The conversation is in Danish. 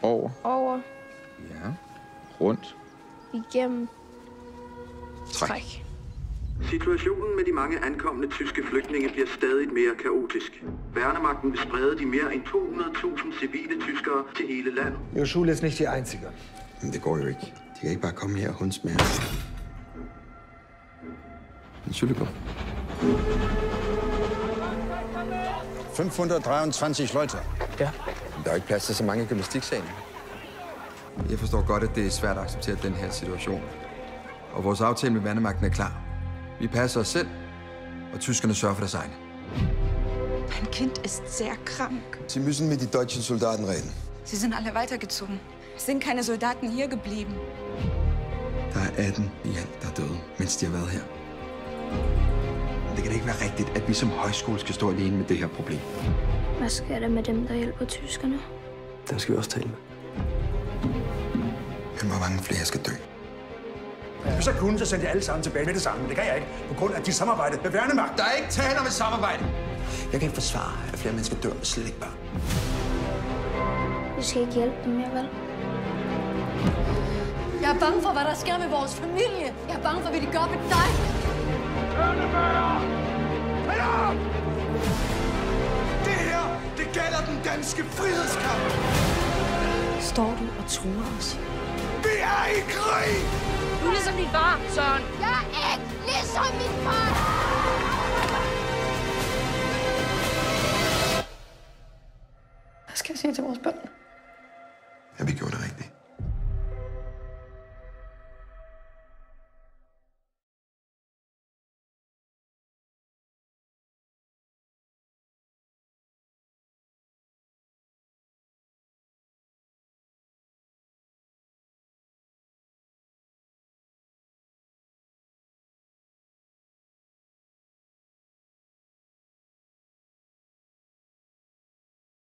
Over. Over. Ja. Rundt. Igennem. Træk. Situationen med de mange ankomne tyske flygtninge bliver stadig mere kaotisk. Værnemagten vil sprede de mere end 200.000 civile tyskere til hele landet. Ihre Schule ist nicht die einzige. Men det går jo ikke. De kan ikke bare komme her og hunds med os. Entschuldigung. 523 Leute. Ja. Der er ikke plads til så mange gymnastiksalen. Jeg forstår godt, at det er svært at acceptere den her situation. Og vores aftale med Værnemagten er klar. Vi passer os selv, og tyskerne sørger for deres egne. Mein Kind ist sehr krank. Sie müssen mit die deutschen Soldaten reden. Sie sind alle weitergezogen. Es sind keine Soldaten hier geblieben. Der er 18 i alt, der er døde, mens de har været her. Men det kan da ikke være rigtigt, at vi som højskole skal stå alene med det her problem. Hvad sker der med dem, der hjælper tyskerne? Den skal vi også tale med. Men hvor mange flere skal dø? Hvis jeg kunne, så sendte jeg alle sammen tilbage med det samme, men det kan jeg ikke, på grund af de samarbejde med Værnemagten. Der er ikke tale om et samarbejde. Jeg kan ikke forsvare, at flere mennesker dør, slet ikke børn. Vi skal ikke hjælpe dem mere, vel? Jeg er bange for, hvad der sker med vores familie. Jeg er bange for, hvad de gør med dig. Det her, det gælder den danske frihedskamp. Står du og truer os? Vi er i krig! Du er ligesom din far, Søren. Jeg er ikke ligesom min far. Hvad skal jeg sige til vores børn?